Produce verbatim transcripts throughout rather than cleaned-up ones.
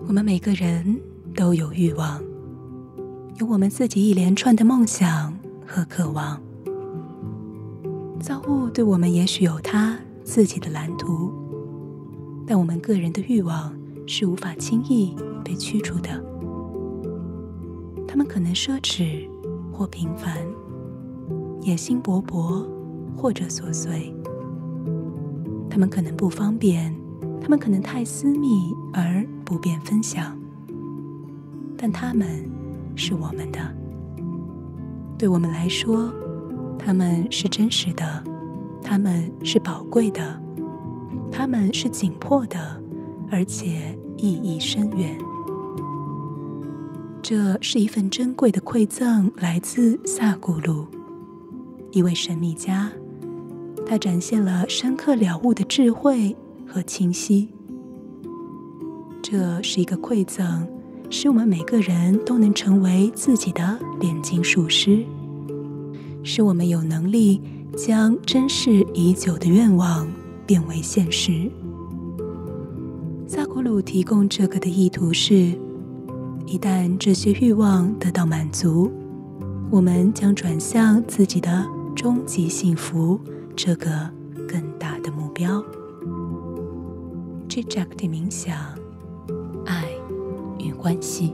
我们每个人都有欲望，有我们自己一连串的梦想和渴望。造物对我们也许有他自己的蓝图，但我们个人的欲望是无法轻易被驱除的。他们可能奢侈或平凡，野心勃勃或者琐碎。他们可能不方便，他们可能太私密而不便分享，但他们是我们的。对我们来说，他们是真实的，他们是宝贵的，他们是紧迫的，而且意义深远。这是一份珍贵的馈赠，来自萨古鲁，一位神秘家。他展现了深刻了悟的智慧和清晰。这是一个馈赠，使我们每个人都能成为自己的炼金术师，使我们有能力将珍视已久的愿望变为现实。萨古鲁提供这个的意图是，一旦这些欲望得到满足，我们将转向自己的终极幸福这个更大的目标。Chichakti 冥想，爱与关系。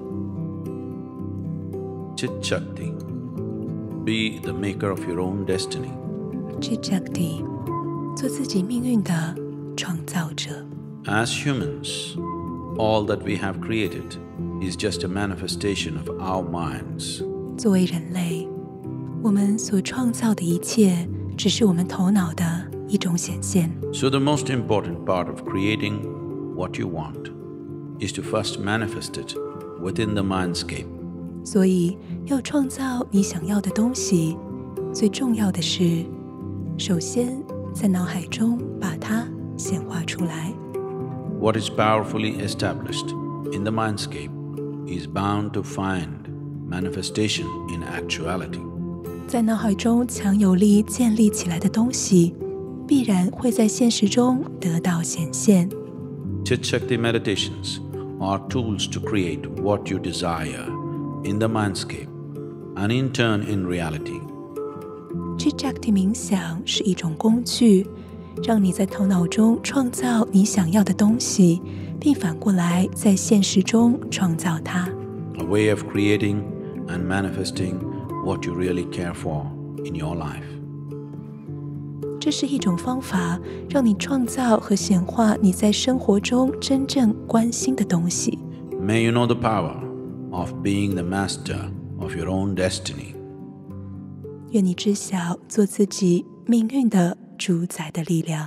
Chichakti, be the maker of your own destiny. Chichakti, 做自己命运的创造者。 As humans, all that we have created is just a manifestation of our minds. 作为人类，我们所创造的一切只是我们头脑的一种显现。 So the most important part of creating what you want is to first manifest it within the mindscape. 所以要创造你想要的东西，最重要的是首先在脑海中把它显化出来。 What is powerfully established in the mindscape is bound to find manifestation in actuality. 在脑海中强有力建立起来的东西，必然会在现实中得到显现。 Chichakti meditations are tools to create what you desire in the mindscape and in turn in reality. Chichakti 冥想是一种工具，让你在头脑中创造你想要的东西，并反过来在现实中创造它。 A way of creating and manifesting what you really care for in your life. 这是一种方法，让你创造和显化你在生活中真正关心的东西。 May you know the power of being the master of your own destiny. 愿你知晓做自己命运的主宰的力量。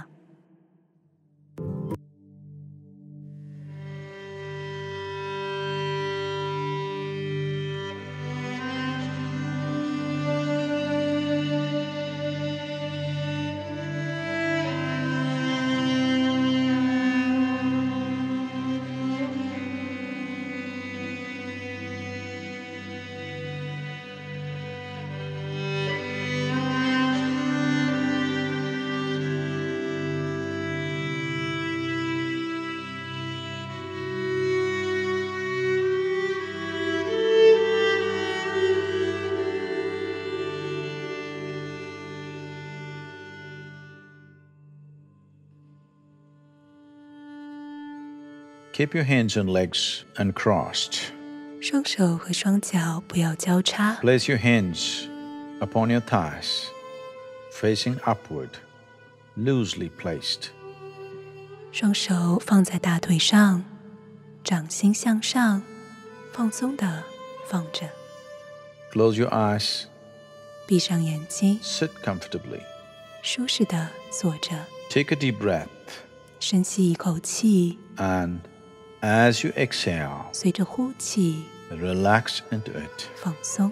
Keep your hands and legs uncrossed. 双手和双脚不要交叉。 Place your hands upon your thighs, facing upward, loosely placed. 双手放在大腿上，掌心向上，放松地放着。 Close your eyes, 闭上眼睛， sit comfortably. 舒适地坐着。 Take a deep breath, 深吸一口气， and as you exhale, 随着呼气 relax into it. 放松。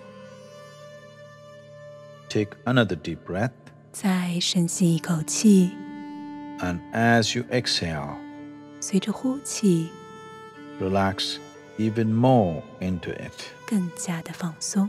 Take another deep breath, 再深吸一口气， and as you exhale, 随着呼气 relax even more into it. 更加的放松。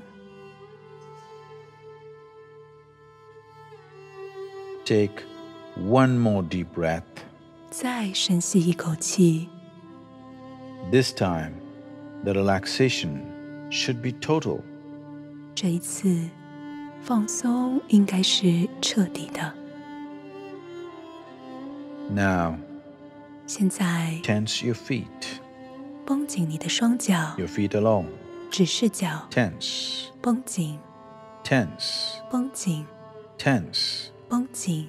This time, the relaxation should be total. 这一次，放松应该是彻底的。 Now, 现在 tense your feet, 绷紧你的双脚， your feet alone. 只是脚 Tense, 绷紧， tense, 绷紧， tense. 绷紧，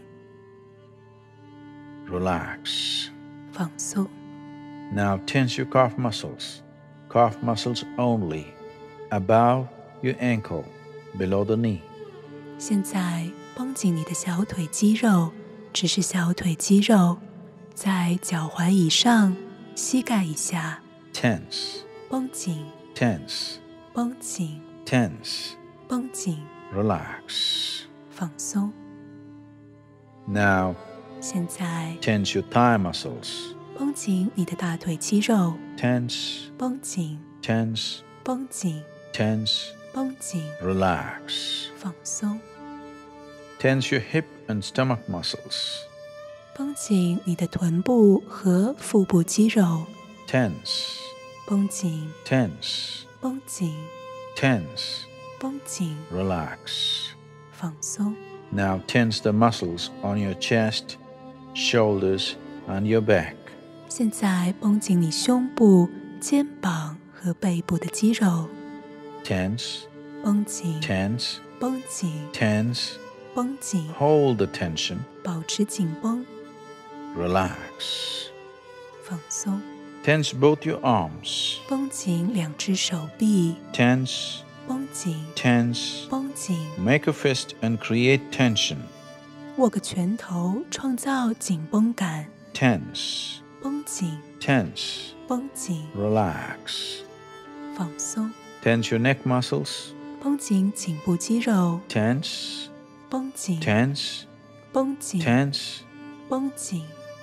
Relax. 放松。 Now tense your calf muscles, calf muscles only, above your ankle, below the knee. 现在绷紧你的小腿肌肉，只是小腿肌肉，在脚踝以上，膝盖以下， Tense, 绷紧， tense, 绷紧， tense. 绷紧， Relax. 放松。 Now 现在 tense your thigh muscles. 绷紧你的大腿肌肉， Tense, 绷紧， tense, 绷紧， tense. 绷紧， Relax. 放松。 Tense your hip and stomach muscles. 绷紧你的臀部和腹部肌肉， Tense, 绷紧， tense, 绷紧， tense. 绷紧， Relax. 放松。 Now tense the muscles on your chest, shoulders, and your back. 现在绷紧你胸部、肩膀和背部的肌肉， Tense, 绷紧， tense, 绷紧， tense. 绷紧， Hold the tension. 保持紧绷， Relax. 放松。 Tense both your arms. 绷紧两只手臂， Tense, 绷紧， tense. 绷紧， Make a fist and create tension. 握个拳头，创造紧绷感， Tense, 绷紧， tense. 绷紧， Relax. 放松。 Tense your neck muscles. 绷紧颈部肌肉， Tense, 绷紧， tense, 绷紧， tense. 绷紧，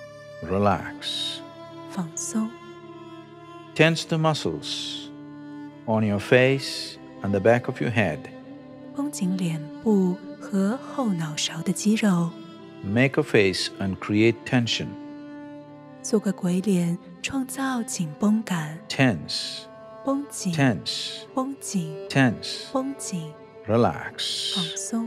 Relax. 放松。 Tense the muscles on your face and the back of your head. 绷紧脸部和后脑勺的肌肉， Make a face and create tension. 做个鬼脸，创造紧绷感。 Tense, 绷紧， tense, 绷紧， tense. 绷紧， Relax. 放松。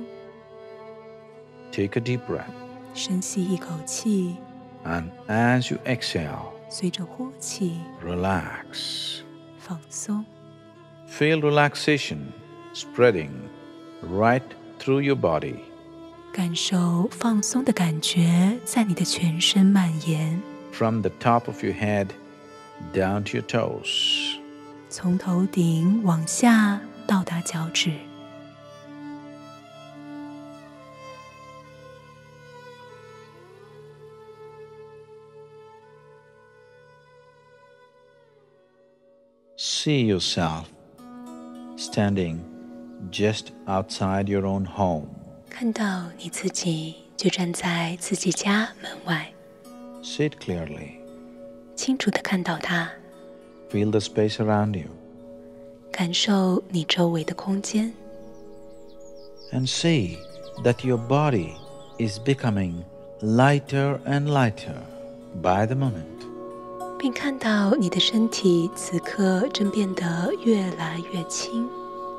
Take a deep breath. 深吸一口气， And as you exhale, 随着呼气， relax. 放松。 Feel relaxation spreading right through your body. 感受放松的感觉在你的全身蔓延， From the top of your head down to your toes. 从头顶往下到达脚趾。 See yourself standing just outside your own home. 看到你自己就站在自己家门外， See it clearly. 清楚地看到它， Feel the space around you. 感受你周围的空间， And see that your body is becoming lighter and lighter by the moment. 并看到你的身体此刻正变得越来越轻。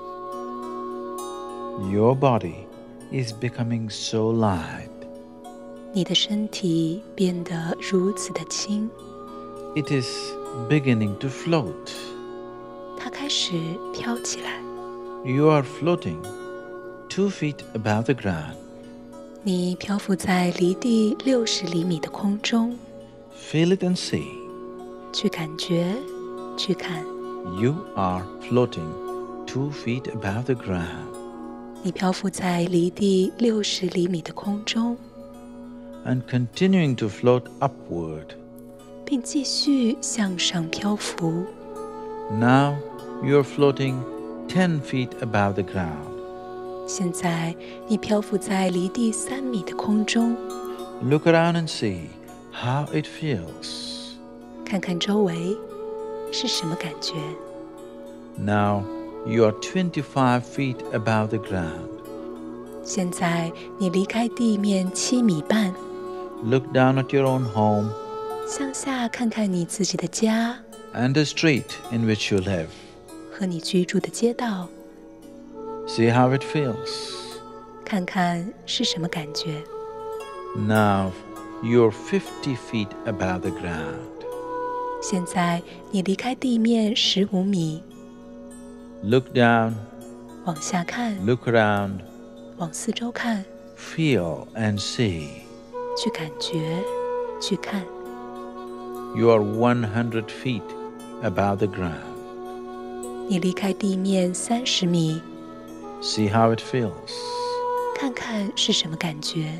Your body is becoming so light. 你的身体变得如此的轻， It is beginning to float. 它开始飘起来。 You are floating two feet above the ground. 你漂浮在离地六十厘米的空中， Feel it and see. 去感觉，去看。 You are floating two feet above the ground 你漂浮在离地六十厘米的空中， and continuing to float upward. 并继续向上漂浮。 Now you are floating ten feet above the ground. 现在你漂浮在离地三米的空中， Look around and see how it feels. 看看周围是什么感觉。 Now you are twenty-five feet above the ground. 现在你离开地面七米半， Look down at your own home 向下看看你自己的家， and the street in which you live. 和你居住的街道， See how it feels. 看看是什么感觉。 Now you're fifty feet above the ground. 现在你离开地面十五米， Look down, 往下看， look around, 往四周看， feel and see. 去感觉，去看。 You are one hundred feet above the ground. 你离开地面三十米， See how it feels. 看看是什么感觉。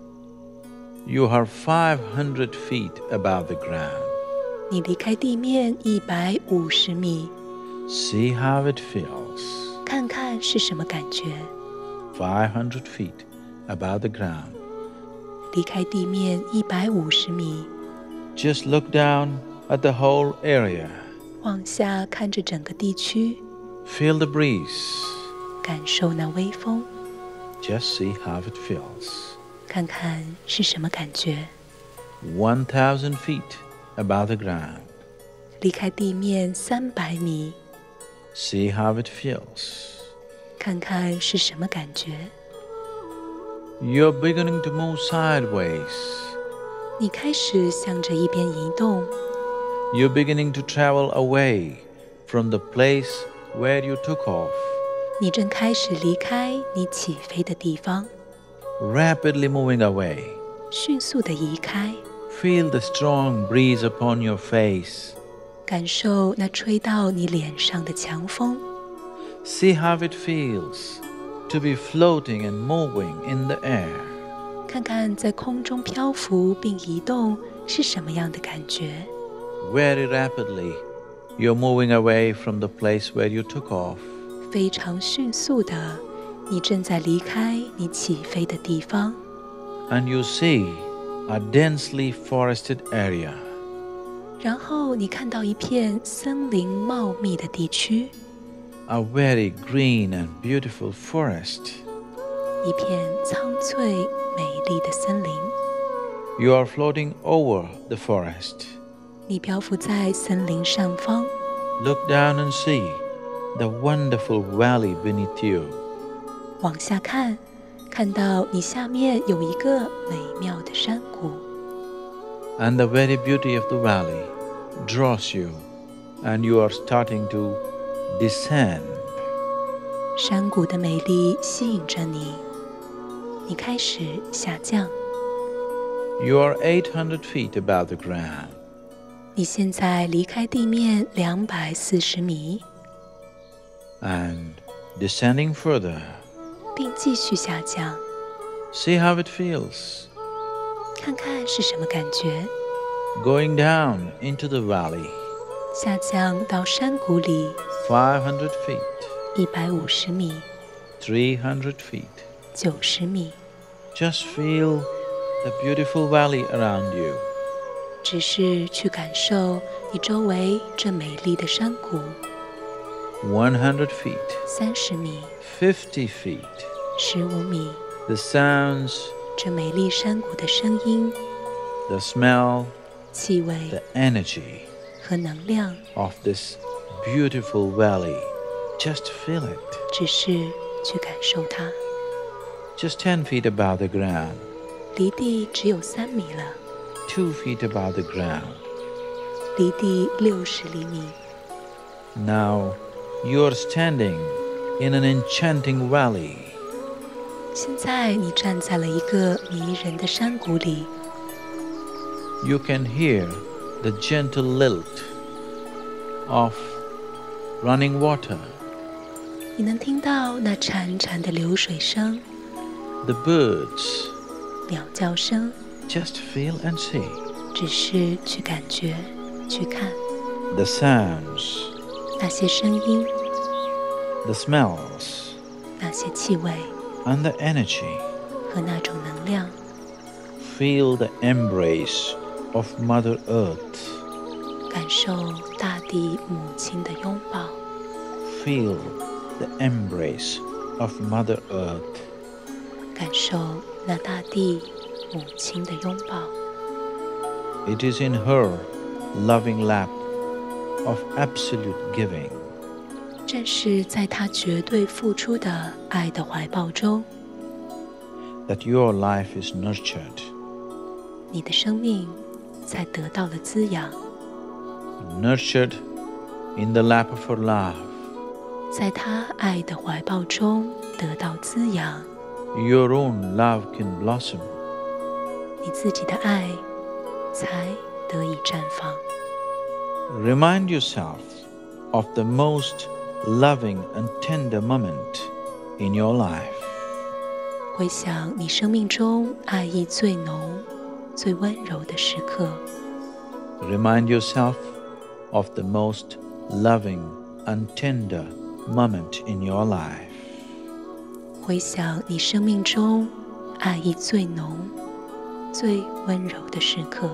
You are five hundred feet above the ground. 你离开地面一百五十米， See how it feels. 看看是什么感觉。 five hundred feet above the ground. 离开地面一百五十米， Just look down at the whole area. 往下看着整个地区， Feel the breeze. 感受那微风， Just see how it feels. 看看是什么感觉。 one thousand feet above the ground. 离开地面三百米， See how it feels. 看看是什么感觉。 You're beginning to move sideways. 你开始向着一边移动， You're beginning to travel away from the place where you took off. 你正开始离开你起飞的地方， Rapidly moving away. 迅速地移开， Feel the strong breeze upon your face. 感受那吹到你脸上的强风， See how it feels to be floating and moving in the air. 看看在空中漂浮并移动是什么样的感觉。 Very rapidly, you're moving away from the place where you took off. 非常迅速的，你正在离开你起飞的地方， And you see a densely forested area. 然后你看到一片森林茂密的地区， A very green and beautiful forest. 一片苍翠美丽的森林。 You are floating over the forest. 你漂浮在森林上方， Look down and see the wonderful valley beneath you. 往下看，看到你下面有一个美妙的山谷， And the very beauty of the valley draws you, and you are starting to descend. 山谷的美丽吸引着你，你开始下降。 You are eight hundred feet above the ground. 你现在离开地面两百四十米， And descending further. 并继续下降， See how it feels. 看看是什么感觉。 Going down into the valley. 下降到山谷里 five hundred feet. 一百五十米、 three hundred feet. 九十米， Just feel the beautiful valley around you. 只是去感受你周围这美丽的山谷。 one hundred feet. 三十米、 fifty feet. 十五米， The sounds, 这美丽山谷的声音、 the smell, 气味 the energy 和能量， of this beautiful valley. Just feel it. 只是去感受它。 Just ten feet above the ground. 离地只有三米了， two feet above the ground. 离地六十厘米。 Now you are standing in an enchanting valley. 现在你站在了一个迷人的山谷里， You can hear the gentle lilt of running water, 你能听到那潺潺的流水声、 the birds. 鸟叫声， Just feel and see. 只是去感觉、去看 The sounds, 那些声音、 the smells, 那些气味 and the energy. 和那种能量。 Feel the embrace of Mother Earth. 感受大地母亲的拥抱， Feel the embrace of Mother Earth. 感受那大地母亲的拥抱。 It is in her loving lap of absolute giving. 正是在他绝对付出的爱的怀抱中， that your life is nurtured, 你的生命才得到了滋养。 nurtured in the lap of her love. 在他爱的怀抱中得到滋养， Your own love can blossom. 你自己的爱才得以绽放。 Remind yourself of the most loving and tender moment in your life. 回想你生命中爱意最浓、最温柔的时刻， Remind yourself of the most loving and tender moment in your life. 回想你生命中爱意最浓、最温柔的时刻，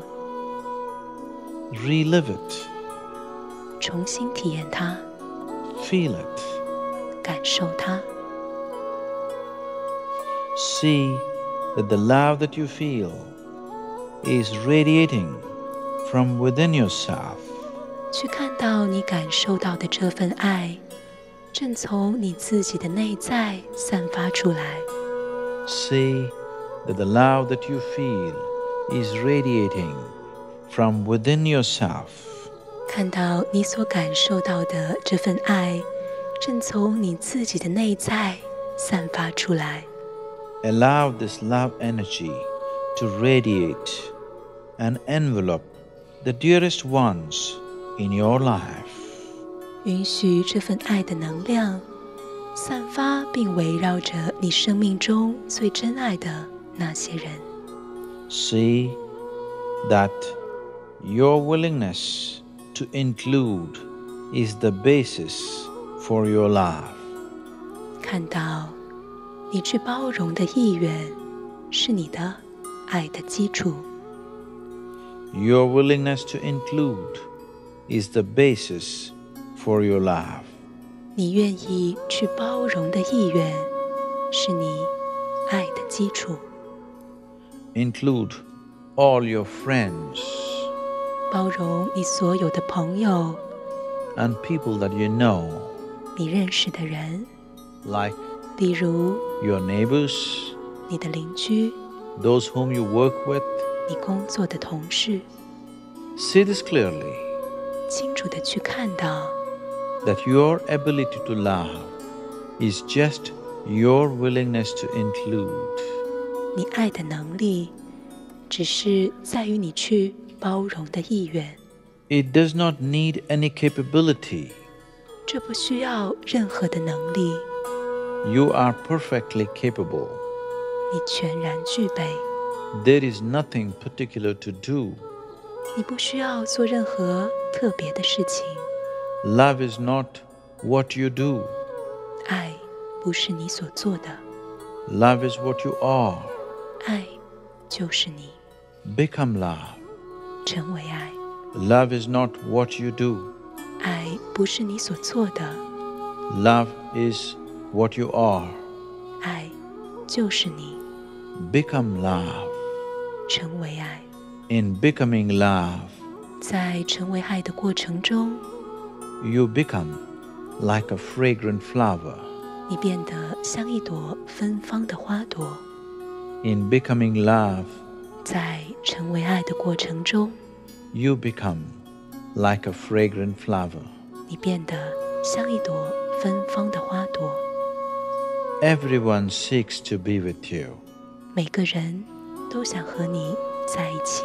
Relive it, 重新体验它， feel it. 感受它。 See that the love that you feel is radiating from within yourself. 去看到你感受到的这份爱，正从你自己的内在散发出来。 See that the love that you feel is radiating from within yourself. 看到你所感受到的这份爱，正从你自己的内在散发出来。 Allow this love energy to radiate and envelop the dearest ones in your life. 允许这份爱的能量散发并围绕着你生命中最珍爱的那些人。 See that your willingness to include is the basis for your love. 看到你去包容的意愿是你的爱的基础。 Your willingness to include is the basis for your love. 你愿意去包容的意愿是你爱的基础。 Include all your friends 包容你所有的朋友， and people that you know, 你认识的人， like 例如 your neighbors, 你的邻居、 those whom you work with. 你工作的同事， See this clearly, 清楚地去看到， that your ability to love is just your willingness to include. 你爱的能力只是在于你去包容的意愿， It does not need any capability. 这不需要任何的能力， You are perfectly capable. 你全然具备， There is nothing particular to do. 你不需要做任何特别的事情。 Love is not what you do. 爱不是你所做的， Love is what you are. 爱就是你， Become love. 成为爱。 Love is not what you do. 爱不是你所做的， Love is what you are. 爱就是你， Become love. 成为爱。 In becoming love, 在成为爱的过程中， you become like a fragrant flower. 你变得像一朵芬芳的花朵。 In becoming love, 在成为爱的过程中， you become like a fragrant flower. 你变得像一朵芬芳的花朵。 Everyone seeks to be with you. 每个人都想和你在一起，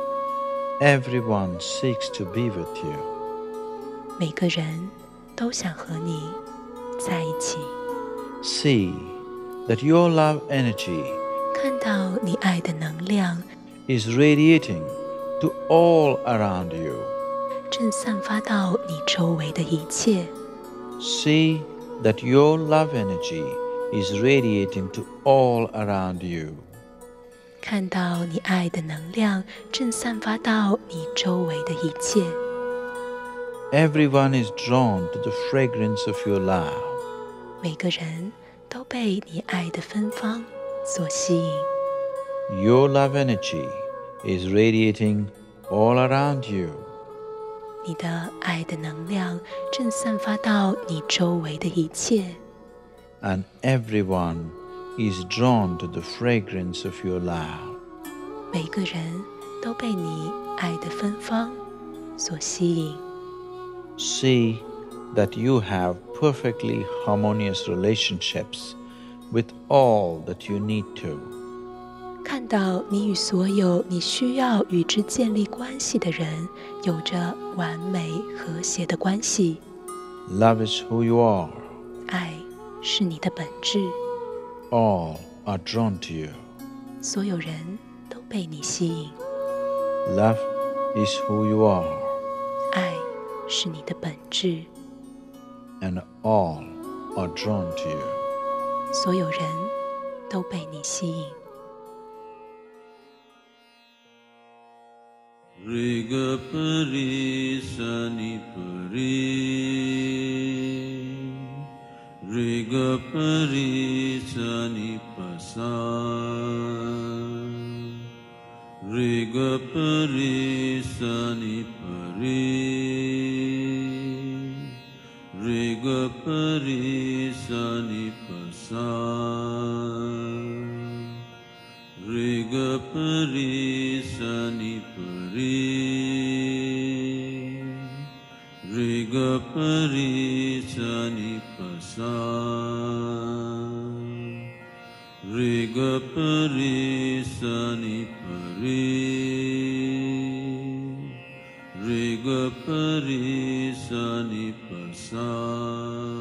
Everyone seeks to be with you. 每个人都想和你在一起。 See that your love energy 看到你爱的能量 is radiating to all around you. 正散发到你周围的一切。 See that your love energy is radiating to all around you. 看到你爱的能量正散发到你周围的一切。 Everyone is drawn to the fragrance of your love. 每个人都被你爱的芬芳所吸引。 Your love energy is radiating all around you. 你的爱的能量正散发到你周围的一切。 And everyone is drawn to the fragrance of your love. 每个人都被你爱的芬芳所吸引。 See that you have perfectly harmonious relationships with all that you need to. 看到你与所有你需要与之建立关系的人有着完美和谐的关系。 Love is who you are. 爱是你的本质。 All are drawn to you. 所有人都被你吸引。 Love is who you are. 爱是你的本质。 And all are drawn to you. 所有人都被你吸引。 Riga pari sani pari, Riga pari sani pasa, Riga pari sani pari, Riga pari sani pasa, Riga pari sani pari, Riga pari sani pasa, Riga pari sani pari, Riga pari sani pasa.